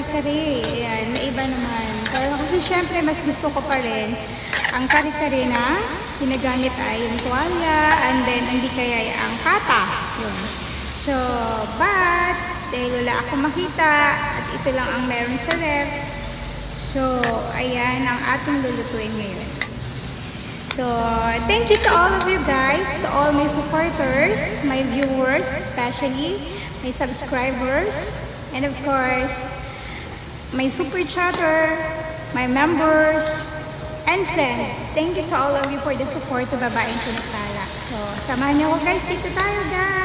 kare-kare. Ayan, may iba naman. Pero kasi syempre, mas gusto ko pa rin ang kare-kare na ginagamit ay yung tuwalya, and then hindi kaya ang kata. Yun. So, but, dahil wala akong makita, at ito lang ang meron sa ref, so, ayan ang ating lulutuin ngayon. So, thank you to all of you guys, to all my supporters, my viewers, especially, my subscribers, and of course, my super chatter, my members, and friend. Thank you to all of you for the support to Babaeng Pinagtala. So, samahan niyo ako guys, dito tayo guys!